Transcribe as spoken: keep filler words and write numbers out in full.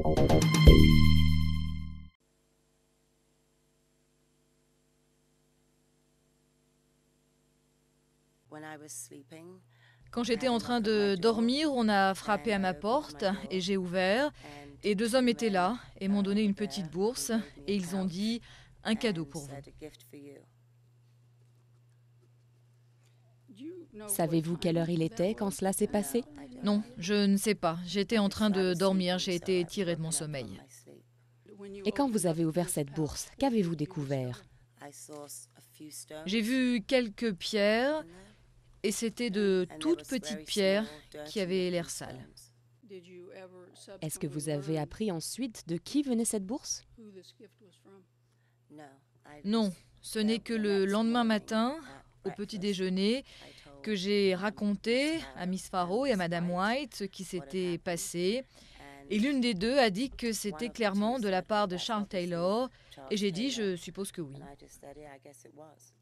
Quand j'étais en train de dormir, on a frappé à ma porte et j'ai ouvert. Et deux hommes étaient là et m'ont donné une petite bourse et ils ont dit « un cadeau pour vous ». Savez-vous quelle heure il était quand cela s'est passé? Non, je ne sais pas. J'étais en train de dormir, j'ai été tirée de mon sommeil. Et quand vous avez ouvert cette bourse, qu'avez-vous découvert? J'ai vu quelques pierres et c'était de toutes petites pierres qui avaient l'air sales. Est-ce que vous avez appris ensuite de qui venait cette bourse? Non, ce n'est que le lendemain matin, au petit déjeuner, que j'ai raconté à Miss Farrow et à Madame White ce qui s'était passé. Et l'une des deux a dit que c'était clairement de la part de Charles Taylor. Et j'ai dit, je suppose que oui.